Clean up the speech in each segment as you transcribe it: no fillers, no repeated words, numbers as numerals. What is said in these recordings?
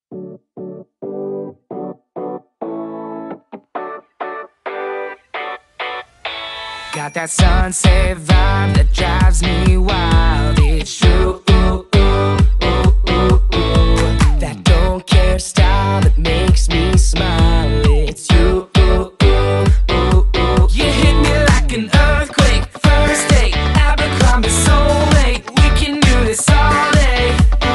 Got that sunset vibe that drives me wild. It's true, that don't care style that makes me smile. It's you. You hit me like an earthquake. First date, Abercrombie soulmate. We can do this all day.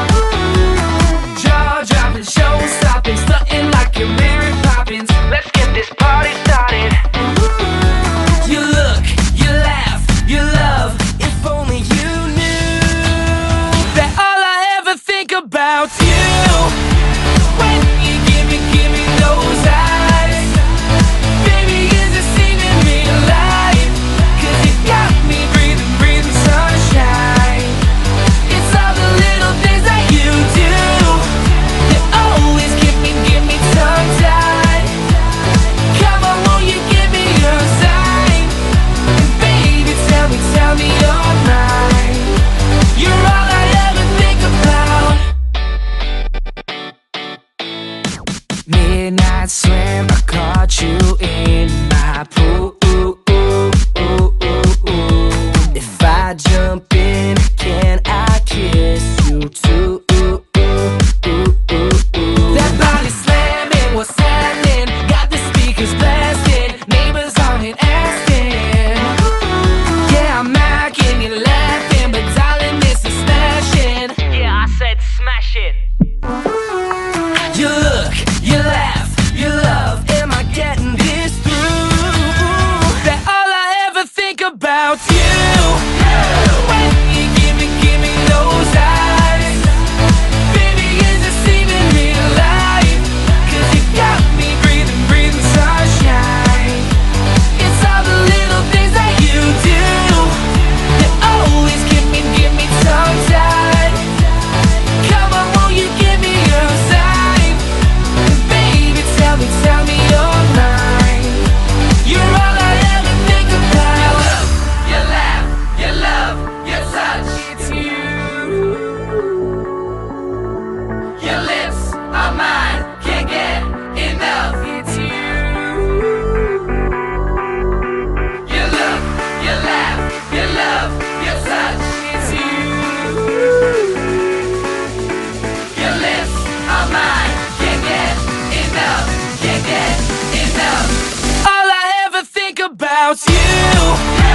Jaw dropping, show stopping, stunting like you're Mary Poppins. Let's get this party started. You look, you laugh, you love. If only you knew that all I ever think about you. When you give me those eyes, baby, is it saving me alive? 'Cause you got me breathing sunshine. It's all the little things that you do that always give me tongue-tied. Come on, won't you give me your sign? And baby, tell me you're mine. You're all I ever think about. Midnight swim, I caught you in my pool. If I jump in, can I kiss you too? That body slamming, what's happening? Got the speakers blasting, neighbors on it asking. Yeah, I'm macking, you're laughing, but darling, this is smashing. Yeah, I said smash it. You look, you laugh, you love. Am I getting this through? That all I ever think about you. When you give me those eyes, baby, is it saving me alive? 'Cause you got me breathing sunshine. It's all the little things that you do that always give me tongue-tied. Come on, won't you give me your sign? And baby, tell me you're mine. You're all I ever think about. You laugh, you love, you touch. It's you. Your lips are mine, can't get enough. It's you. You look, you laugh, you love, you touch. It's you. Your lips are mine, can't get enough, can't get enough. All I ever think about you.